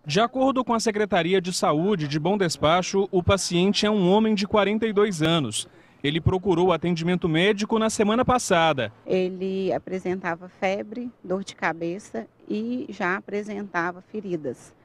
De acordo com a Secretaria de Saúde de Bom Despacho, o paciente é um homem de 42 anos. Ele procurou atendimento médico na semana passada. Ele apresentava febre, dor de cabeça e já apresentava feridas,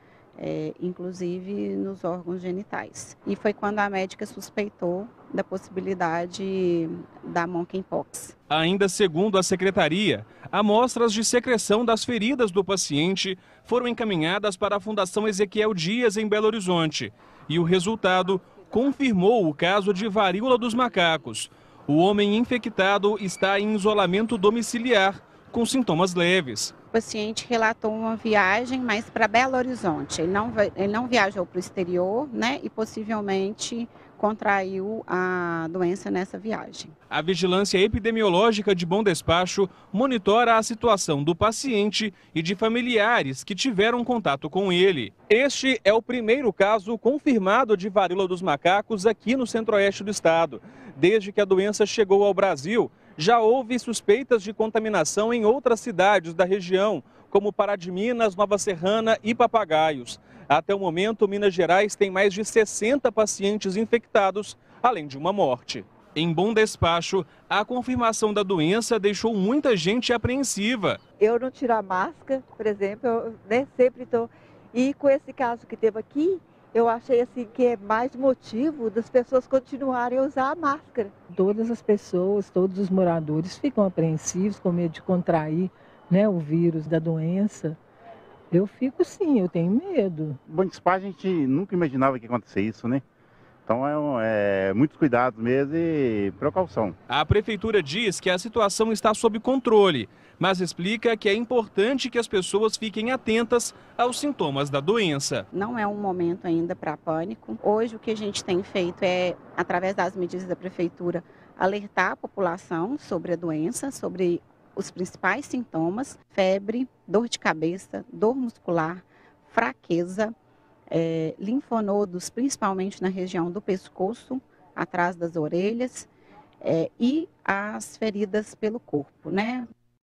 inclusive nos órgãos genitais. E foi quando a médica suspeitou da possibilidade da monkeypox. Ainda segundo a secretaria, amostras de secreção das feridas do paciente foram encaminhadas para a Fundação Ezequiel Dias, em Belo Horizonte. E o resultado confirmou o caso de varíola dos macacos. O homem infectado está em isolamento domiciliar, com sintomas leves. O paciente relatou uma viagem, mas para Belo Horizonte. Ele não viajou para o exterior, né? E possivelmente contraiu a doença nessa viagem. A Vigilância Epidemiológica de Bom Despacho monitora a situação do paciente e de familiares que tiveram contato com ele. Este é o primeiro caso confirmado de varíola dos macacos aqui no centro-oeste do estado. Desde que a doença chegou ao Brasil, já houve suspeitas de contaminação em outras cidades da região, como Pará de Minas, Nova Serrana e Papagaios. Até o momento, Minas Gerais tem mais de 60 pacientes infectados, além de uma morte. Em Bom Despacho, a confirmação da doença deixou muita gente apreensiva. Eu não tiro a máscara, por exemplo, eu sempre estou. E com esse caso que teve aqui, eu achei assim que é mais motivo das pessoas continuarem a usar a máscara. Todas as pessoas, todos os moradores ficam apreensivos com medo de contrair, né, o vírus da doença. Eu fico sim, eu tenho medo. Bom Despacho, a gente nunca imaginava que ia acontecer isso, né? Então muitos cuidados mesmo e precaução. A prefeitura diz que a situação está sob controle, mas explica que é importante que as pessoas fiquem atentas aos sintomas da doença. Não é um momento ainda para pânico. Hoje o que a gente tem feito é, através das medidas da prefeitura, alertar a população sobre a doença, sobre os principais sintomas: febre, dor de cabeça, dor muscular, fraqueza, linfonodos, principalmente na região do pescoço, atrás das orelhas, e as feridas pelo corpo, né?